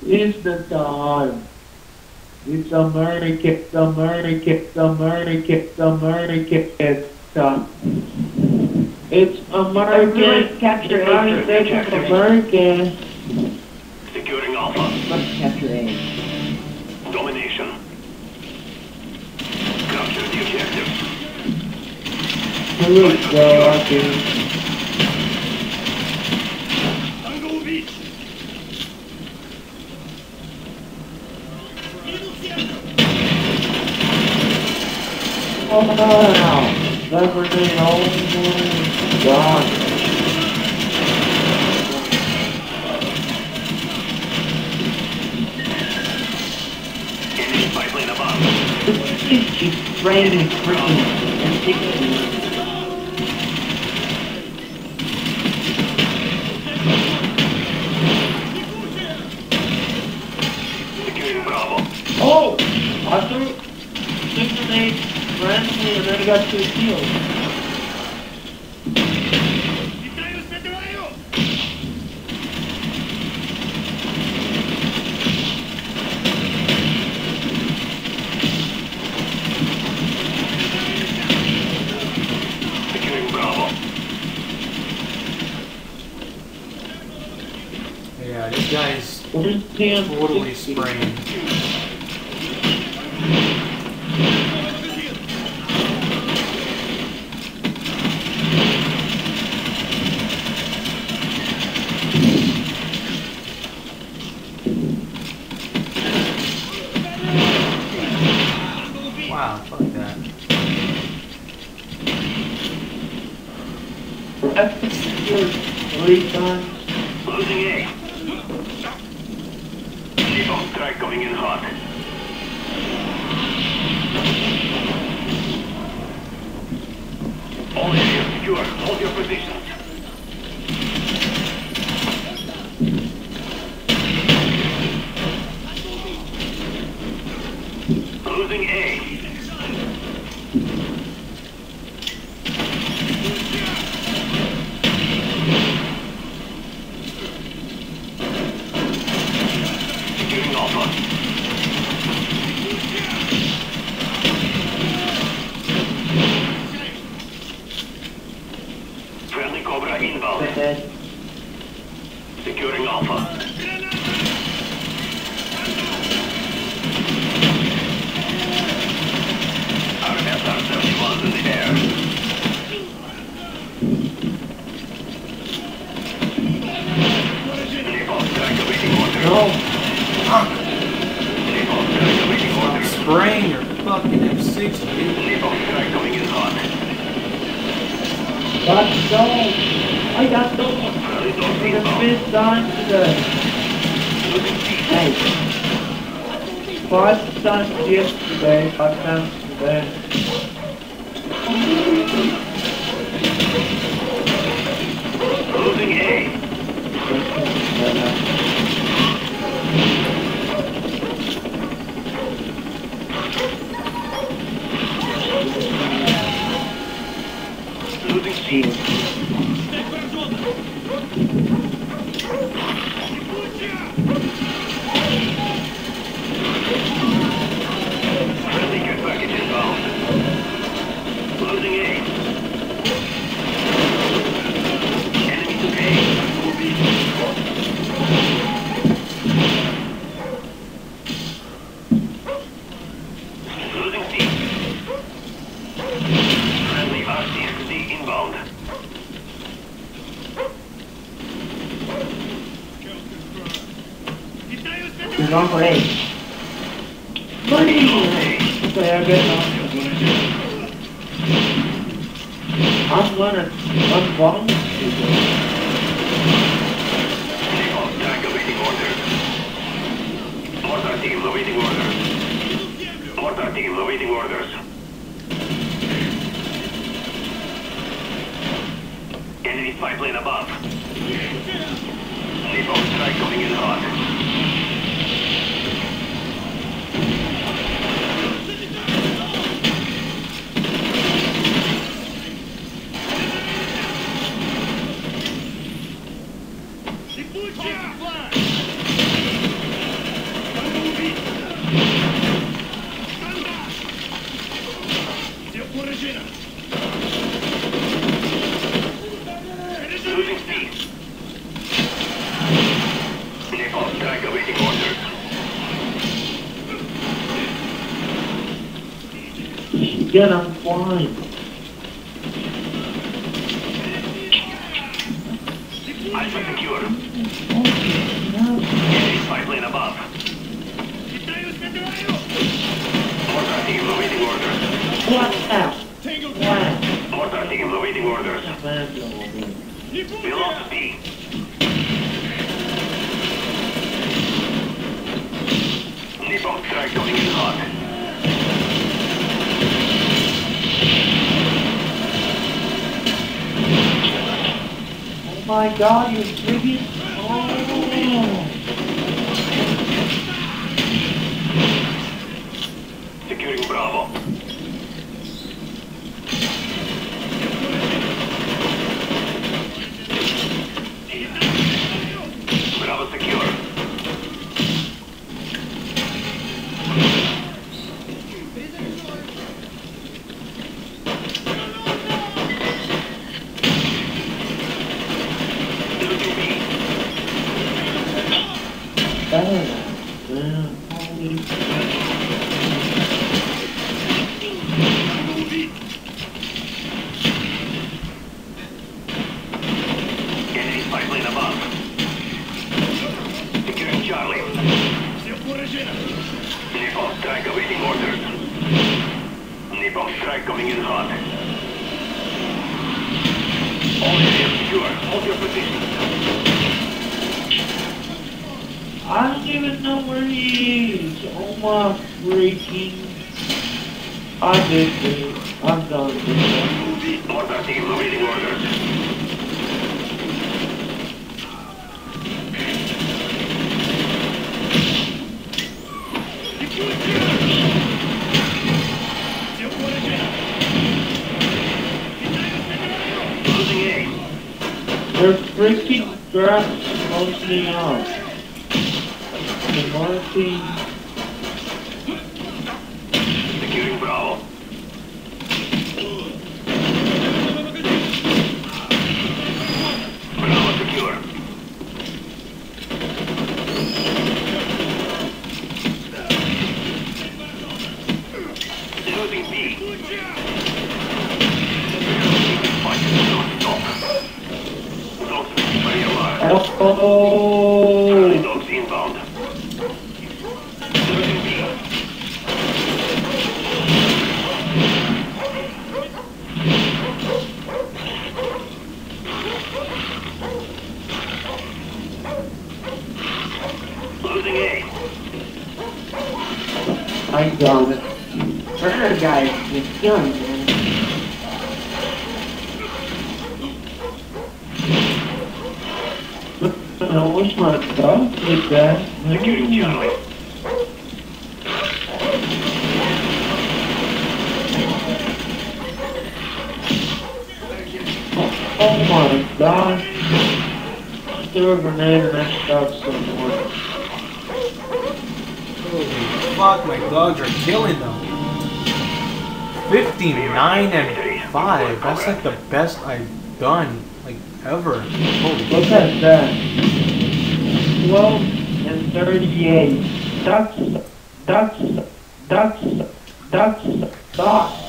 It's the time. It's American, It's American. Capture United States of America. Securing Alpha. Let's capture A. Domination. Capture the objective. Here we go, I think. Oh no! That grenade, oh my god. She's spraying and freaking and sticking. Securing Bravo. Oh! I threw 6 grenades randomly and then I got 2 kills. Yeah, this guy's totally spraying. Wow, fuck that. That's 3 times. Losing A. Default strike coming in hot. All areas secure. Hold your positions. Losing A. Securing Alpha. Friendly Cobra inbound. Securing Alpha. Our SR-71's in the air. Default strike awaiting order. No! Default strike awaiting order. Spraying your fucking M6, dude. Default strike coming in hot. Let's go! I got those Friendly for dogs the inbound. 5th time today. Losing C. Hey. 5 times yesterday, 5 times today. Losing A. Losing C. Friendly care package inbound. Losing A. Enemy took A. Losing C. Friendly RCXD inbound. He's on for A. Money! A. Okay, I get on. I'm gonna unbond people. Default strike awaiting orders. Mortar team awaiting orders. Mortar team awaiting orders. Enemy spy plane above. Default strike coming in hot. awaiting orders. Get on flying. Alpha secure. Oh, Enemy spy plane above. Mortar team awaiting orders. what now? Wow. Mortar team awaiting orders. Velocity. Napalm strike coming in hot. Oh my god, you're friggin'. Oh. Securing Bravo. Bravo secure. Enemy spy plane above. Securing Charlie. Napalm strike awaiting orders. Napalm strike coming in hot. All areas secure. Hold your position. I don't even know where he is. Oh my freaking. I did it. I'm done with this. Mortar team awaiting orders. Losing A. They're freaking grabbing mostly up. The Marcy. Securing Bravo. Bravo secure. Losing B. Dogs very alive. Oh! Dogs inbound. Losing B. Losing A. I got it. That guy is done, man. No, what's my dog with that? Securing Charlie. Oh my god. Threw a grenade and that stopped somewhere. Holy fuck, my dogs are killing them. 59 and 5. That's like the best I've done, like, ever. Holy Look shit. at that. 12 and 38. Ducks.